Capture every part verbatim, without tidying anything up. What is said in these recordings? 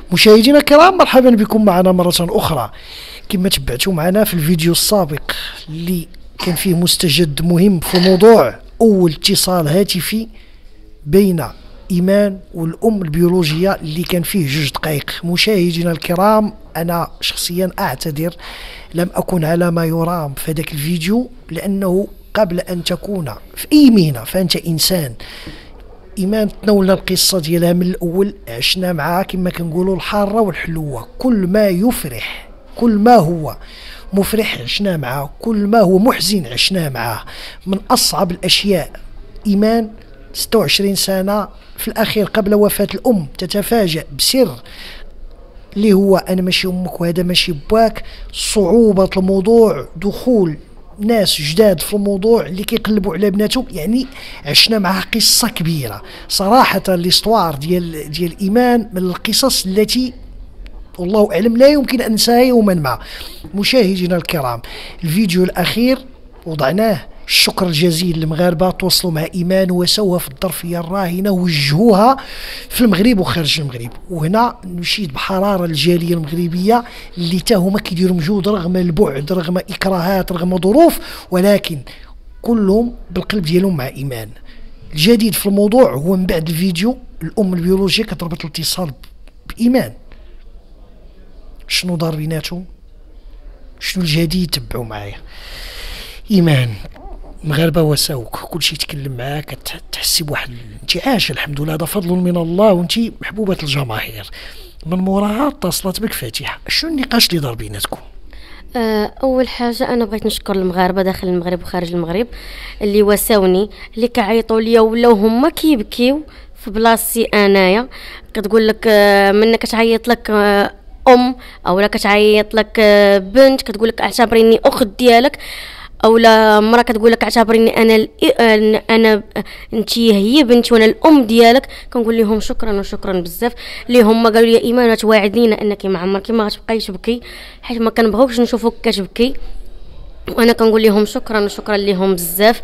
مشاهدينا الكرام، مرحبا بكم معنا مرة أخرى. كما تبعتوا معنا في الفيديو السابق اللي كان فيه مستجد مهم في موضوع أول اتصال هاتفي بين إيمان والأم البيولوجية اللي كان فيه جوج دقائق. مشاهدينا الكرام، أنا شخصيا أعتذر، لم أكن على ما يرام في ذاك الفيديو، لأنه قبل أن تكون في أي مهنة فأنت إنسان. إيمان تناولنا القصة ديالها من الأول، عشنا معها كما كنقولوا الحارة والحلوة. كل ما يفرح، كل ما هو مفرح عشنا معاه، كل ما هو محزن عشناه معاه. من أصعب الأشياء إيمان ستة وعشرين سنة في الأخير قبل وفاة الأم تتفاجأ بسر اللي هو أنا ماشي أمك وهذا ماشي باك. صعوبة الموضوع، دخول ناس جداد في الموضوع اللي كيقلبوا على بناتهم، يعني عشنا معها قصة كبيرة صراحة. الاستوار ديال ديال إيمان من القصص التي والله أعلم لا يمكن أن ننساها يوما ما. مشاهدينا الكرام، الفيديو الأخير وضعناه، الشكر الجزيل للمغاربة تواصلوا مع إيمان وسوها في الظرفية الراهنة، وجهوها في المغرب وخارج المغرب. وهنا نشيد بحرارة الجالية المغربية اللي تا هما كيديروا مجهود رغم البعد، رغم إكراهات، رغم ظروف، ولكن كلهم بالقلب ديالهم مع إيمان. الجديد في الموضوع هو من بعد الفيديو الأم البيولوجية كتربط الاتصال بإيمان. شنو دار بيناتهم؟ شنو الجديد؟ تبعوا معايا. إيمان، مغاربة وساوك، كلشي يتكلم معاك، تحسي بواحد الانتعاش. الحمد لله، هذا فضل من الله، وانت محبوبة الجماهير. من موراها اتصلت بك فاتحة، شنو النقاش اللي دار بيناتكم؟ اول حاجه انا بغيت نشكر المغاربه داخل المغرب وخارج المغرب اللي واساوني، اللي كيعيطوا ليا ولاو هما كيبكيو في بلاصتي انايا. كتقول لك منك كتعيط لك ام اولا كتعيط لك بنت، كتقول لك اعتبريني اخت ديالك، اولا مرا كتقول لك اعتبريني انا انا انت هي بنتي وانا الام ديالك. كنقول لهم شكرا وشكرا بزاف. اللي هما قالوا لي ايمان توعدينا انك ما عمرك ما غتبقاي تبكي، حيت ما كنبغيوش نشوفوك كتبكي. وانا كنقول لهم شكرا وشكرا لهم بزاف.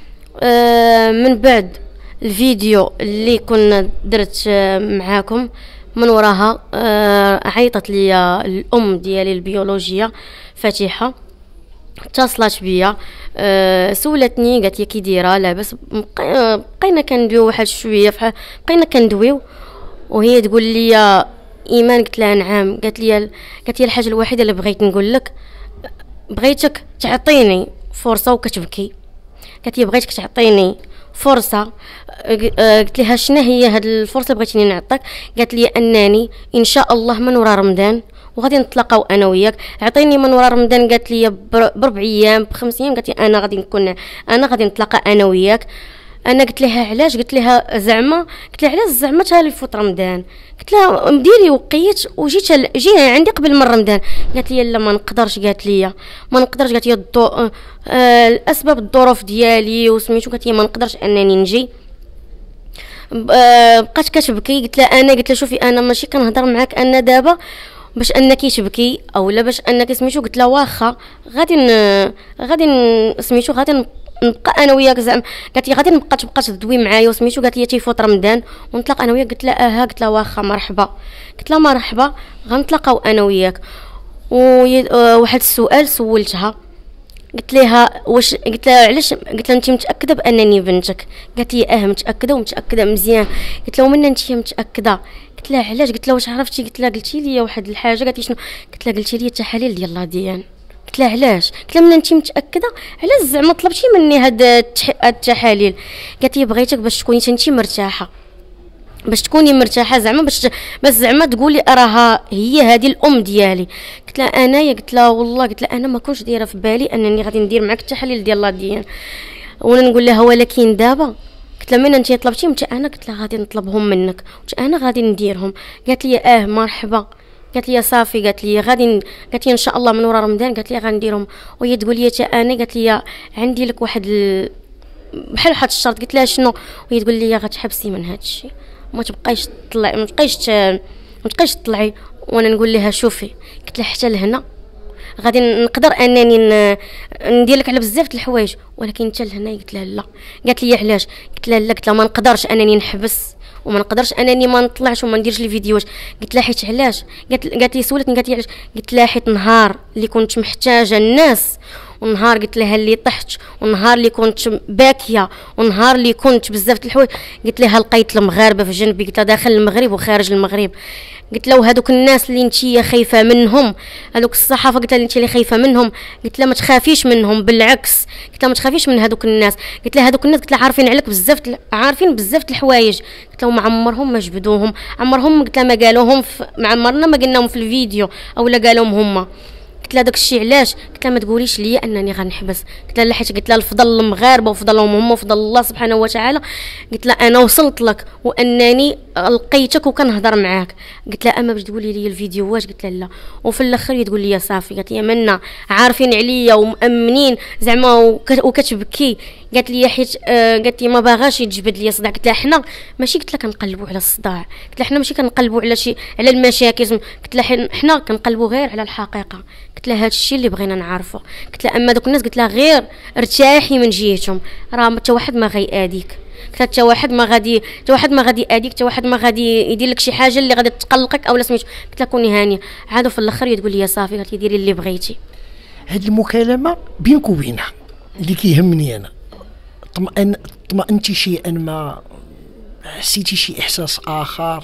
آه من بعد الفيديو اللي كنا درت معاكم، من وراها آه عيطت لي الام ديالي البيولوجيه فاتحه، اتصلت بيا، أه سولتني، قالت لي كي دايره لاباس. بقينا كندويو واحد شويه، بقينا كندويو وهي تقول لي ايمان. قلت لها نعم. قالت لي قالت لي الحاجه الوحيده اللي بغيت نقول لك، بغيتك تعطيني فرصه وكتبكي. قالت لي بغيتك تعطيني فرصه. قلت لها شنو هي هاد الفرصه اللي بغيتيني نعطيك؟ قالت لي انني ان شاء الله من ورا رمضان وغادي نتلاقاو انا وياك. عطيني من ورا رمضان، قالت لي بربع ايام بخمس ايام. قالت لي انا غادي نكون انا غادي نتلاقى انا وياك. انا قلت لها علاش؟ قلت لها زعما قلت لها علاش زعما تا يفوت رمضان؟ قلت لها مديري وقيت وجيت جي عندي قبل من رمضان. قالت لي لا ما نقدرش، قالت لي ما نقدرش. قالت لي الضو... آه... الاسباب الظروف ديالي وسميتو. قالت لي ما نقدرش انني نجي. آه... بقات كتبكي. قلت لها انا قلت لها شوفي انا ماشي كنهضر معاك انا دابا باش انك تبكي اولا باش انك سميتو. قلت لها واخا غادي ن... غادي ن... سميتو غادي نبقى انا وياك زعما. قالت لي غادي نبقى تبقى تدوي معايا وسميتو. قالت لي تيفوت رمضان ونطلق انا وياك. قلت لها اه. قلت لها واخا مرحبا. قلت لها مرحبا غنتلاقاو انا وياك. وواحد السؤال سولتها، قلت لها واش قلت لها علاش؟ قلت لها انت متاكده بانني بنتك؟ قالت لي اه متاكده ومتاكده مزيان. قلت لها ومن انت متاكده؟ قلت لها علاش؟ قلت لها واش عرفتي؟ قلت لها قلتي لي واحد الحاجه. قالت لي شنو؟ قلت لها قلتي لي التحاليل ديال لاديان. قلت لها علاش؟ قلت لها من انت متاكده علاش زعما طلبتي مني هاد التحاليل؟ قالت لي بغيتك باش تكوني انت مرتاحه، باش تكوني مرتاحه زعما باش بس زعما تقولي راها هي هذه الام ديالي. قلت لها انايا قلت لها والله قلت لها انا ما كنتش دايره في بالي انني غادي ندير معك التحاليل ديال لاديان. وانا نقول لها ولكن دابا قلت لها من انت طلبتي متى انا قلت لها غادي نطلبهم منك وت انا غادي نديرهم. قالت لي اه مرحبا. قالت لي صافي. قالت لي غادي قالت لي ان شاء الله من ورا رمضان. قالت لي غنديرهم. وهي تقول لي حتى انا قالت لي عندي لك واحد ال... بحال واحد الشرط. قلت لها شنو؟ وهي تقول لي غتحبسي من هذا الشيء، ما تبقايش تطلعي ما تبقايش ما تبقايش تطلعي. وانا نقول لها شوفي قلت لها حتى لهنا غادي نقدر انني ندير لك على بزاف د الحوايج، ولكن حتى لهنا قلت لها لا. قالت لي علاش؟ قلت لها لا. قلت لها ما نقدرش انني نحبس وما نقدرش انني ما نطلعش وما نديرش الفيديوهات. قلت لها حيت علاش؟ قالت قالت لي سولتني قالت لي علاش؟ قلت لها حيت نهار اللي كنت محتاجه الناس، ونهار قلت لها اللي طحت، ونهار اللي كنت باكيه، ونهار اللي كنت بزاف د الحوايج، قلت لها لقيت المغاربه في جنبي، قلت لها داخل المغرب وخارج المغرب. قلت له هذوك الناس اللي انتي خايفه منهم، هذوك الصحافه، قلت لها انتي اللي خايفه منهم، قلت لها ما تخافيش منهم، بالعكس قلت لها ما تخافيش من هذوك الناس. قلت لها هذوك الناس قلت لها عارفين عليك بزاف عارفين بزاف د الحوايج، قلت لهم عمرهم ما جبدوهم، عمرهم قلت لها ما قالوهم ما عمرنا ما قلناهم في الفيديو اولا قالوهم هما. قلت لها داك الشيء علاش؟ قلت لها ما تقوليش ليا انني غنحبس، قلت لها حيت قلت لها الفضل المغاربه وفضلهم هما وفضل الله سبحانه وتعالى. قلت لها انا وصلت لك وانني لقيتك وكنهضر معاك. قلت لها اما باش تقولي لي الفيديوهات؟ قلت لها لا. وفي الاخر تقول لي صافي، قالت لي منا عارفين عليا ومامنين زعما وكتبكي. قالت لي حيت آه قالت لي ما باغاش يتجبد لي صداع. قلت لها حنا ماشي قلت لها كنقلبوا على الصداع، قلت لها حنا ماشي كنقلبوا على شي على المشاكل، قلت لها حنا كنقلبوا غير على الحقيقه. قلت لها هذا الشيء اللي بغينا نعرفه. قلت لها اما دوك الناس قلت لها غير ارتاحي من جهتهم، راه حتى واحد ما غيأذيك، قلت لها حتى واحد ما غادي حتى واحد ما غادي يأذيك، حتى واحد ما غادي يدير لك شي حاجه اللي غادي تقلقك اولا سميتو. قلت لها كوني هانيه. عادوا في الاخر تقول لي صافي، قالت لي ديري اللي بغيتي. هاد المكالمه بينك وبينها اللي كيهمني انا، طمأن طمأنتي شيئا ما، حسيتي شي احساس اخر؟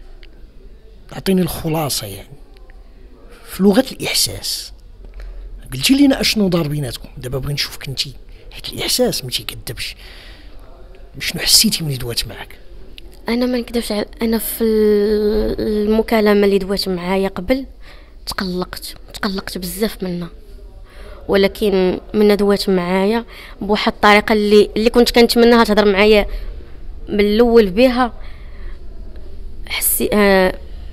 اعطيني الخلاصه يعني في لغه الاحساس. قلتي لينا اشنو دار بيناتكم، دابا بغي نشوفك انتي، حيت الاحساس ما تيكذبش. شنو حسيتي ملي دوات معاك؟ انا ما نكذبش، انا في المكالمه اللي دوات معايا قبل تقلقت تقلقت بزاف منها، ولكن من دوات معايا بواحد الطريقه اللي اللي كنت كنتمناها تهضر معايا من الاول بها. حسي آه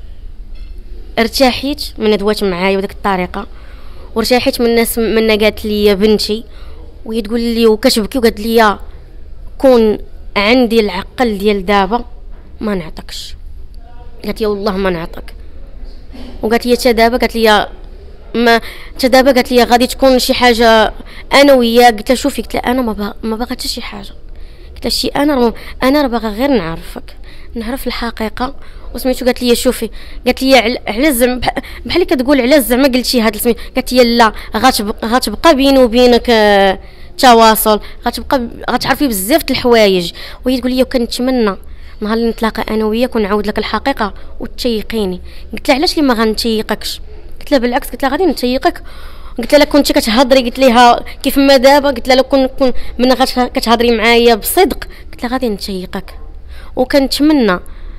ارتاحيت من دوات معايا بديك الطريقه، وارتاحيت من الناس من قالت لي بنتي وهي تقول لي وكتبكي وقالت لي كون عندي العقل ديال دابا ما نعطيكش. قالت لي والله ما نعطيك. وقالت لي حتى دابا قالت لي ما حتى دابا قالت لي غادي تكون شي حاجه انا وياك. قلت لها شوفي، قلت لها انا ما باغا ما باغا حتى شي حاجه، قلت لها شي انا راه انا راه باغا غير نعرفك نعرف الحقيقه وسميتو. قالت لي شوفي، قالت لي على زعما بحال كتقول على زعما قلتي هذا السميت. قالت لي لا، غتبقى غتبقى بيني وبينك آه تواصل، غتبقى غتعرفي بزاف د الحوايج. وهي تقول لي وكنتمنى نهار اللي نتلاقى انا وياك ونعاود لك الحقيقه وتيقيني. قلت لها علاش اللي ما غنتيقكش؟ قلت لها بالعكس، قلت لها غادي نتيقك. قلت لها كنتي كتهضري قلت لها كيف ما دابا، قلت لها لو كون كون من كتهضري معايا بصدق قلت لها غادي نتيقك. وكنتمنى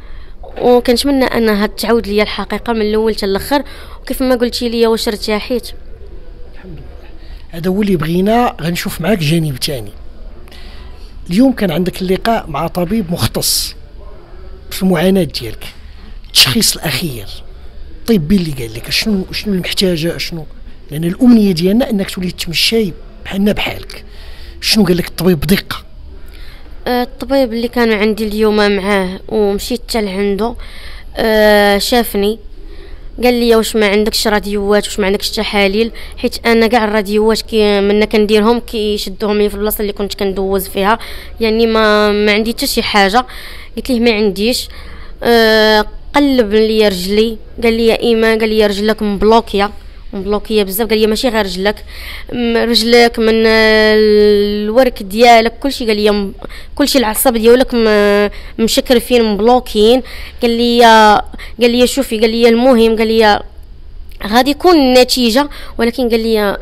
وكنتمنى انها تعاود لي الحقيقه من الاول حتى الاخر. وكيف ما قلتي لي واش ارتاحيت؟ الحمد لله. هذا هو اللي بغينا. غنشوف معاك جانب ثاني. اليوم كان عندك اللقاء مع طبيب مختص في المعاناه ديالك، التشخيص الاخير الطبي اللي قال لك شنو شنو المحتاجه، شنو، لان الامنيه ديالنا انك تولي تمشي بحالنا بحالك. شنو قال لك الطبيب بدقه؟ الطبيب اللي كانوا عندي اليوم معاه ومشيت حتى لعنده أه شافني قال لي واش ما عندكش راديوات، واش ما عندكش تحاليل، حيت انا كاع الراديوات كي منا كنديرهم كيشدوهم لي في البلاصه اللي كنت كندوز فيها، يعني ما ما عندي حتى شي حاجه. قلت ليه ما عنديش. أه قلب لي رجلي قال لي يا ايمان، قال لي رجلك مبلوكيه مبلوكيه بزاف، قال لي ماشي غير رجلك، رجلك من الورك ديالك كلشي، قال لي كلشي العصب ديالك مشكرفين مبلوكين. قال لي قال لي شوفي، قال لي المهم قال لي غادي يكون النتيجه، ولكن قال لي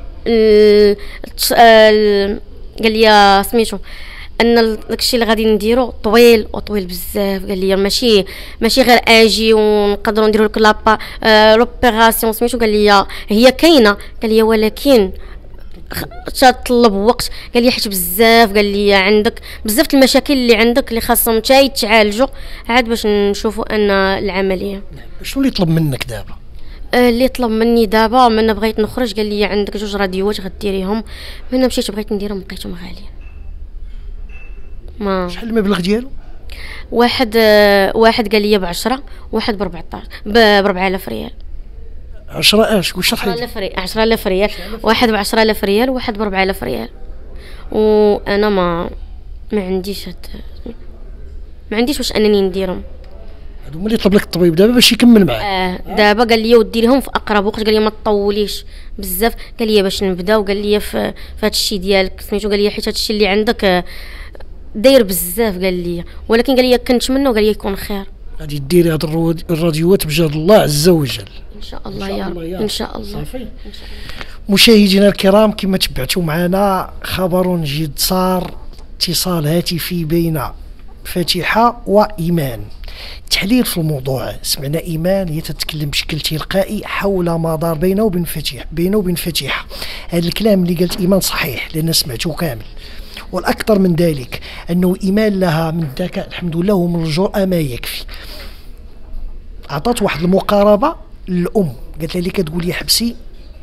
قال لي سميتو ان داكشي اللي غادي نديرو طويل وطويل بزاف. قال لي ماشي ماشي غير اجي ونقدروا نديروا لك لابا لوبيراسيون سميتو. قال لي هي كاينه، قال لي ولكن تطلب وقت. قال لي حيت بزاف قال لي عندك بزاف المشاكل اللي عندك اللي خاصهم حتى يتعالجوا عاد باش نشوفوا ان العمليه. شنو اللي طلب منك دابا؟ اللي طلب مني دابا من بغيت نخرج قال لي عندك جوج راديوات غديريهم. من مشيت بغيت نديرهم لقيتهم غاليين. ما شحال المبلغ ديالو؟ واحد آه واحد قال لي بعشرة، واحد بربعطاش بربعة آلاف ريال. عشرة اش واش عشرة آلاف ريال، عشرة آلاف ريال، واحد بعشرة آلاف ريال وواحد بربعة آلاف ريال. وانا ما ما عنديش هاد ما عنديش واش انني نديرهم. هادو هما اللي طلب لك الطبيب دابا باش يكمل معاك. اه دابا قال لي وديريهم في اقرب وقت، قال لي ما تطوليش بزاف، قال لي باش نبدا، وقال لي في, في هذا الشيء ديالك سميتو، قال لي حيت هذا الشيء اللي عندك آه داير بزاف، قال لي ولكن قال لي كنتمنى، وقال لي يكون خير. غادي ديري هاد الراديوات بجهد الله عز وجل ان شاء الله يا رب. ان شاء الله صافي. ان شاء الله. مشاهدينا الكرام، كما تبعتوا معنا خبر جديد صار، اتصال هاتفي بين فاتحة وإيمان. تحليل في الموضوع، سمعنا إيمان هي تتكلم بشكل تلقائي حول ما دار بينه وبين فتيح بينه وبين فتيحة. هذا الكلام اللي قالت إيمان صحيح لأن سمعته كامل، والأكثر من ذلك أنه إيمان لها من الذكاء الحمد لله ومن الجرأة ما يكفي. أعطت واحد المقاربة للأم، قالت لها اللي كتقول يا حبسي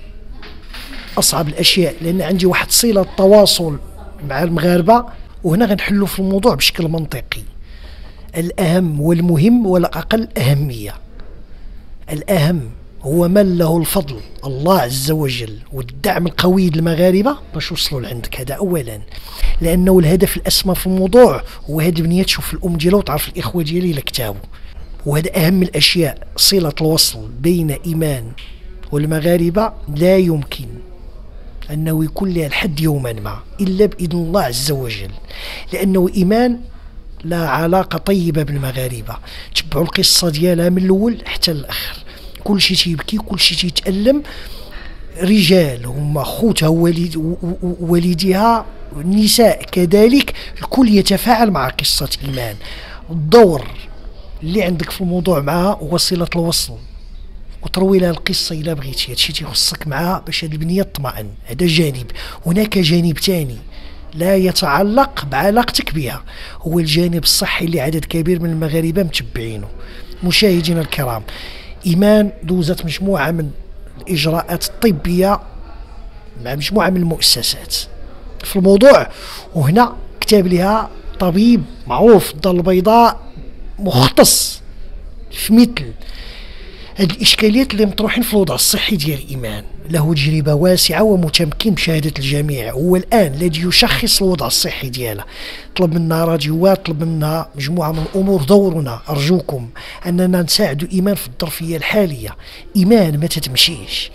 أصعب الأشياء، لأن عندي واحد صلة تواصل مع المغاربة، وهنا غنحلوا في الموضوع بشكل منطقي. الأهم والمهم ولا أقل أهمية، الأهم هو من له الفضل، الله عز وجل، والدعم القوي للمغاربة باش وصلوا لعندك. هذا أولا، لأنه الهدف الأسمى في الموضوع هو هاد البنية تشوف الأم ديالها وتعرف الإخوة ديالي اللي كتابوا، وهذا أهم الأشياء. صلة الوصل بين إيمان والمغاربة لا يمكن أنه يكون لها الحد يوما ما إلا بإذن الله عز وجل، لأنه إيمان لا علاقة طيبة بالمغاربة. تبعوا القصة ديالها من الأول حتى الآخر، كل شيء تيبكي، كل شيء تيتألم. رجال هما خوتها ووالد والديها، النساء كذلك، الكل يتفاعل مع قصة إيمان. الدور اللي عندك في الموضوع معها هو صلة الوصل، وتروي لها القصة إلا بغيتي، هادشي تيخصك معها باش هاد البنية تطمئن. هذا جانب. هناك جانب ثاني لا يتعلق بعلاقتك بها، هو الجانب الصحي اللي عدد كبير من المغاربة متبعينه. مشاهدينا الكرام، إيمان دوزت مجموعة من الإجراءات الطبية مع مجموعة من المؤسسات في الموضوع، وهنا كتاب لها طبيب معروف في الدار البيضاء مختص في مثل هاد الإشكاليات اللي مطروحين في الوضع الصحي ديال إيمان. له تجربة واسعة ومتمكن بشهادة الجميع، هو الآن الذي يشخص الوضع الصحي ديالها. طلب منا راديوات، طلب منا مجموعة من الأمور. دورنا أرجوكم أننا نساعد إيمان في الظرفية الحالية. إيمان ما تتمشيش،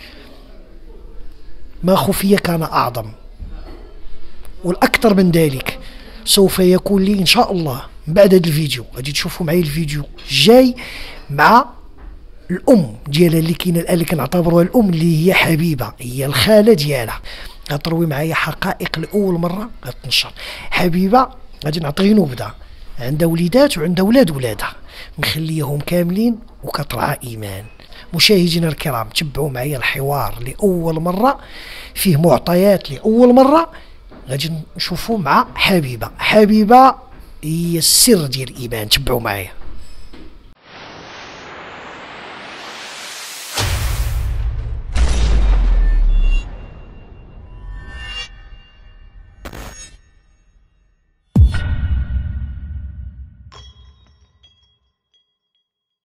ما خفي كان أعظم. والأكثر من ذلك سوف يكون لي إن شاء الله بعد هذا الفيديو، غادي تشوفوا معي الفيديو جاي مع الام ديالها اللي كاينه الان، اللي كنعتبروها الام، اللي هي حبيبه، هي الخاله ديالها. غتروي معايا حقائق لاول مره غتنشر. حبيبه غادي نعطي نبذه، عندها وليدات وعندها ولاد ولادها، مخليهم كاملين وكترعى ايمان. مشاهدينا الكرام، تبعوا معايا الحوار لاول مره، فيه معطيات لاول مره. غادي نشوفوا مع حبيبه. حبيبه هي السر ديال ايمان، تبعوا معايا.